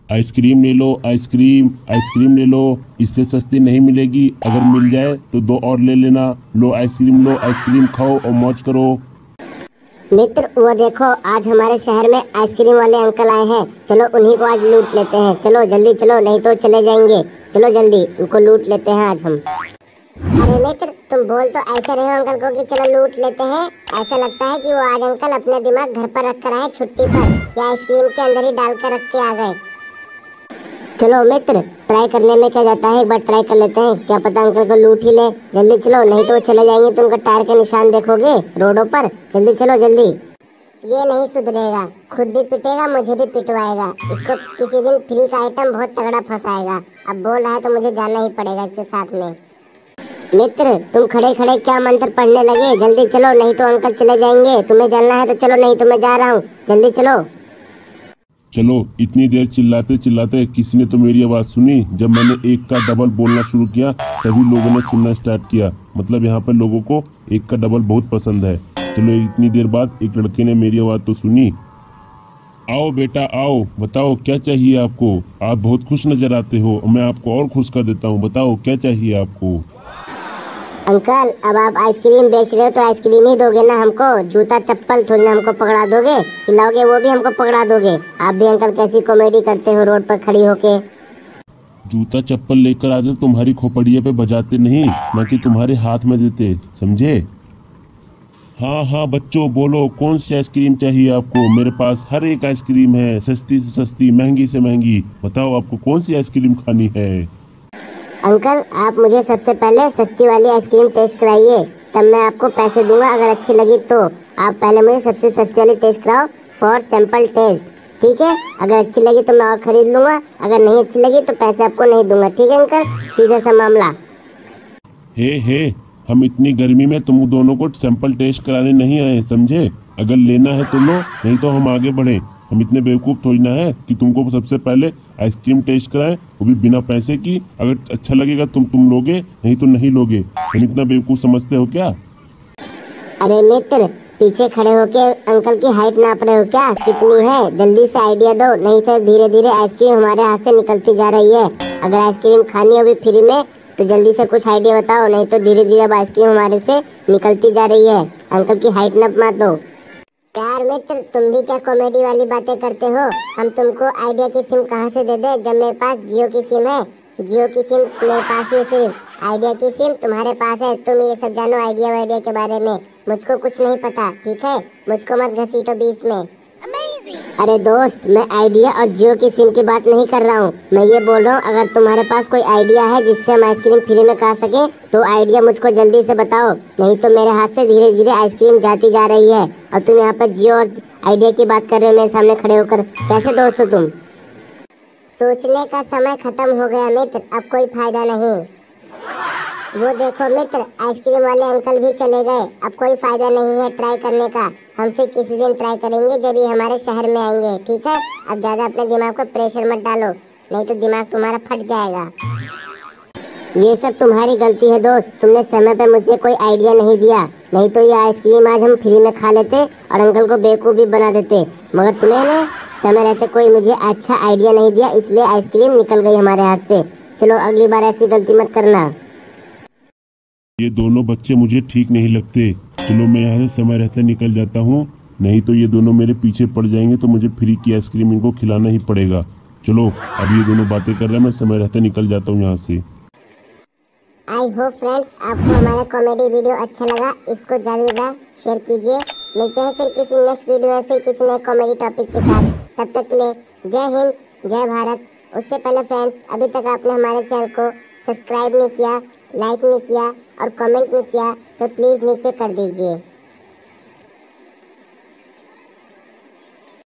Ice cream ले लो, ice cream ice cream ले लो, इससे सस्ती नहीं मिलेगी। अगर मिल जाए तो दो और ले लेना। लो आइसक्रीम खाओ और मौज करो। मित्र वो देखो, आज हमारे शहर में आइसक्रीम वाले अंकल आए हैं। चलो उन्हीं को आज लूट लेते हैं। चलो जल्दी चलो, नहीं तो चले जाएंगे। चलो जल्दी उनको लूट लेते हैं आज हम। अरे मित्र, तुम बोल तो ऐसे रहे हो अंकल को कि चलो लूट लेते हैं। ऐसा लगता है कि वो आज अंकल अपना दिमाग घर पर रख कर आए छुट्टी पर, या आइसक्रीम के अंदर ही डाल कर रख के आ गए। चलो मित्र, ट्राई करने में क्या जाता है, एक बार ट्राई कर लेते हैं। क्या पता अंकल को लूट ही ले। जल्दी चलो, नहीं तो वो चले जाएंगे तो उनका टायर के निशान देखोगे रोडों पर। जल्दी चलो जल्दी। ये नहीं सुधरेगा, खुद भी पिटेगा, मुझे भी पिटवाएगा। इसको किसी दिन फ्री का आइटम बहुत तगड़ा फंसाएगा। अब बोल रहा है तो मुझे जाना ही पड़ेगा इसके साथ में। मित्र तुम खड़े खड़े क्या मंत्र पढ़ने लगे? जल्दी चलो, नहीं तो अंकल चले जाएंगे। तुम्हें जाना है तो चलो, नहीं तो मैं जा रहा हूँ। जल्दी चलो। चलो, इतनी देर चिल्लाते चिल्लाते किसी ने तो मेरी आवाज़ सुनी। जब मैंने एक का डबल बोलना शुरू किया तभी लोगों ने सुनना स्टार्ट किया। मतलब यहाँ पर लोगों को एक का डबल बहुत पसंद है। चलो, इतनी देर बाद एक लड़के ने मेरी आवाज़ तो सुनी। आओ बेटा आओ, बताओ क्या चाहिए आपको। आप बहुत खुश नजर आते हो, मैं आपको और खुश कर देता हूँ। बताओ क्या चाहिए आपको। अंकल अब आप आइसक्रीम बेच रहे हो तो आइसक्रीम ही दोगे ना हमको? जूता चप्पल थोड़ी ना हमको पकड़ा दोगे। खिलाओगे वो भी हमको पकड़ा दोगे। आप भी अंकल कैसी कॉमेडी करते हो रोड पर खड़ी होके। जूता चप्पल लेकर आते तुम्हारी खोपड़िया पे बजाते नहीं, ना कि तुम्हारे हाथ में देते, समझे। हाँ हाँ बच्चों बोलो, कौन सी आइसक्रीम चाहिए आपको। मेरे पास हर एक आइसक्रीम है, सस्ती से सस्ती, महंगी से महंगी। बताओ आपको कौन सी आइसक्रीम खानी है। अंकल आप मुझे सबसे पहले सस्ती वाली आइसक्रीम टेस्ट कराइए, तब मैं आपको पैसे दूंगा अगर अच्छी लगी तो। आप पहले मुझे सबसे सस्ती वाली टेस्ट कराओ फॉर सैंपल टेस्ट, ठीक है। अगर अच्छी लगी तो मैं और खरीद लूंगा, अगर नहीं अच्छी लगी तो पैसे आपको नहीं दूंगा, ठीक है अंकल। सीधा सा मामला। हे हम इतनी गर्मी में तुम दोनों को सैंपल टेस्ट कराने नहीं आए, समझे। अगर लेना है तो लो, नहीं तो हम आगे बढ़े। हम इतने बेवकूफ़ थोड़ी ना है कि तुमको सबसे पहले आइसक्रीम टेस्ट कराएं, वो भी बिना पैसे की। अगर अच्छा लगेगा तुम लोगे, नहीं तो नहीं लोगे। तुम इतना बेवकूफ़ समझते हो क्या। अरे मित्र पीछे खड़े होके अंकल की हाइट नाप रहे हो क्या? कितनी है? जल्दी से आइडिया दो, नहीं तो धीरे धीरे आइसक्रीम हमारे हाथ से निकलती जा रही है। अगर आइसक्रीम खानी हो भी फ्री में तो जल्दी से कुछ आइडिया बताओ, नहीं तो धीरे धीरे अब आइसक्रीम हमारे से निकलती जा रही है। अंकल की हाइट नाप मत दो। यार मित्र तुम भी क्या कॉमेडी वाली बातें करते हो। हम तुमको आइडिया की सिम कहाँ से दे दे, जब मेरे पास जियो की सिम है। जियो की सिम मेरे पास ही सिर्फ, आइडिया की सिम तुम्हारे पास है। तुम ये सब जानो आइडिया वाइडिया के बारे में, मुझको कुछ नहीं पता, ठीक है। मुझको मत घसीटो बीच में। अरे दोस्त मैं आइडिया और जियो की सिम की बात नहीं कर रहा हूँ। मैं ये बोल रहा हूँ अगर तुम्हारे पास कोई आइडिया है जिससे हम आइसक्रीम फ्री में खा सके तो आइडिया मुझको जल्दी से बताओ, नहीं तो मेरे हाथ से धीरे धीरे आइसक्रीम जाती जा रही है। और तुम यहाँ पर जियो और आइडिया की बात कर रहे हो मेरे सामने खड़े होकर। कैसे दोस्त हो तुम? सोचने का समय खत्म हो गया मित्र, अब कोई फायदा नहीं। वो देखो मित्र आइसक्रीम वाले अंकल भी चले गए। अब कोई फायदा नहीं है ट्राई करने का। हम फिर किसी दिन ट्राई करेंगे जब ये हमारे शहर में आएंगे, ठीक है। अब ज़्यादा अपने दिमाग को प्रेशर मत डालो, नहीं तो दिमाग तुम्हारा फट जाएगा। ये सब तुम्हारी गलती है दोस्त, तुमने समय पे मुझे कोई आइडिया नहीं दिया, नहीं तो ये आइसक्रीम आज हम फ्री में खा लेते और अंकल को बेवकूफ़ भी बना देते। मगर तुमने समय रहते कोई मुझे अच्छा आइडिया नहीं दिया, इसलिए आइसक्रीम निकल गई हमारे हाथ से। चलो अगली बार ऐसी गलती मत करना। ये दोनों बच्चे मुझे ठीक नहीं लगते। चलो मैं यहाँ से समय रहते निकल जाता हूँ, नहीं तो ये दोनों मेरे पीछे पड़ जाएंगे तो मुझे फ्री की आइसक्रीम इनको खिलाना ही पड़ेगा। चलो अब ये दोनों बातें कर रहे हैं, मैं समय रहते निकल जाता हूँ यहाँ से। आई होप फ्रेंड्स आपको हमारा कॉमेडी वीडियो अच्छा लगा। इसको ज़्यादा शेयर कीजिए। मिलते हैं फिर किसी नेक्स्ट वीडियो में, फिर किसी नए कॉमेडी टॉपिक के साथ। तब तक के लिए जय हिंद जय भारत। उससे पहले फ्रेंड्स अभी तक आपने हमारे चैनल को सब्सक्राइब नहीं किया, लाइक नहीं किया और कमेंट नहीं किया तो प्लीज़ नीचे कर दीजिए।